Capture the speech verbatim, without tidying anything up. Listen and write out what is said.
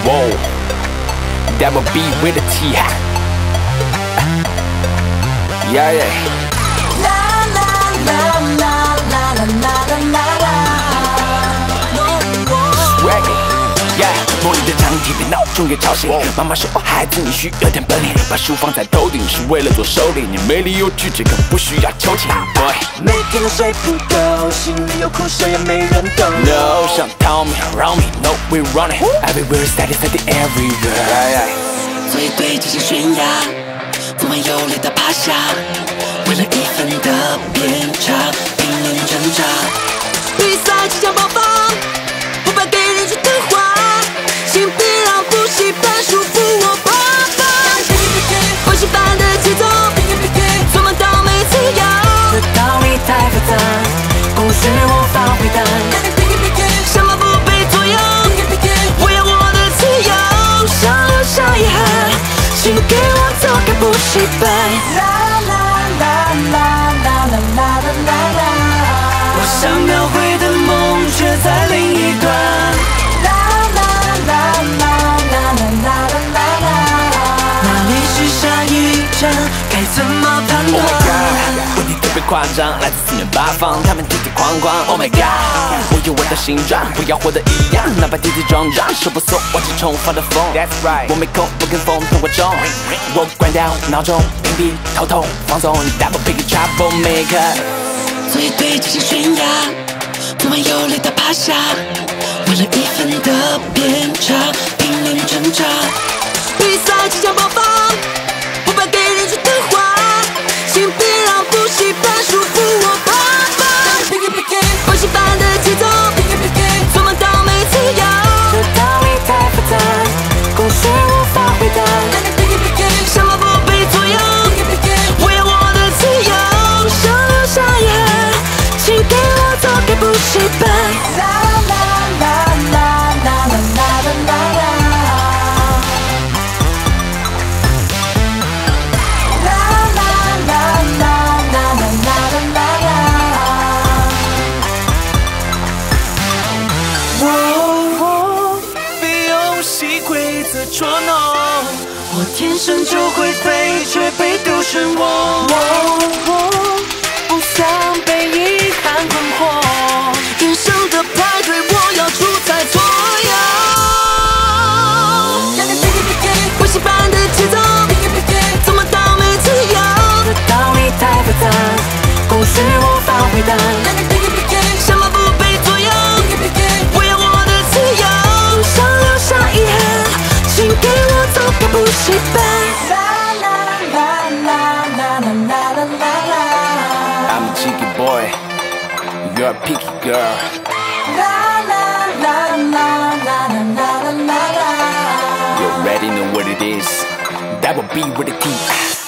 Whoa, that would be with a T. Yeah, yeah. La la la la la la la la la. Swaggy, yeah. 梦里的场景比闹钟也吵醒。妈妈说，哦，孩子，你需要点本领，把书放在头顶是为了做首领。你没理由拒绝，更不需要求情。Boy， 每天都睡不够，心里有苦水也没人懂。 No， 想逃命 ，around me，no we running。Everywhere steady steady everywhere。Yeah, yeah. 所以对极限悬崖，不满有力的趴下，为了一分的偏差，拼命挣扎。比赛即将爆发，不败给人去的话，请别让补习班束缚我爸爸。补习班的节奏，做梦到每次要，这道理太复杂，公式无法回答。想法不被左右，我要我的自由，想留下遗憾，请给我走开补习班。啦啦啦啦啦啦啦啦啦，我想描绘的梦却在另一端。啦啦啦啦啦啦啦啦啦，哪里是下一站，该怎么判断 ？Oh my god， 问题特别夸张，来自四面八方，他们跌跌哐哐。Oh my god， 我有我的形状，不要活得一样，哪怕跌跌撞撞，手不松，忘记重发的风。That's right， 我没空不跟风同我冲，我关掉闹钟，屏蔽头痛，放松 ，double pick trouble maker。 所以对极限悬崖，不满有力的趴下，为了一分的偏差，拼命挣扎。比赛即将爆发，不败给人去的话，请别让补习班束缚我爸爸。补习班的节奏，做梦到每次要，这道理太复杂，公式无法回答。想法不被左右，我要我的自由，想留下遗憾，请给我走开补习班。啦啦啦啦啦啦啦啦啦，啦啦啦啦啦啦啦啦。我被游戏规则捉弄，我天生就会飞，却被丢漩涡。我不想被遗憾困惑，人生的派对我要出彩左右。补习班的节奏，怎么到每次有？这道理太复杂，公式无法回答。想法不被左右，我要我的自由，想留下遗憾，请给我走开补习班。啦啦啦啦啦啦啦啦啦。 I'm a cheeky boy, you're a picky girl. La la la la la la la la la. You already know what it is. That will be with a T.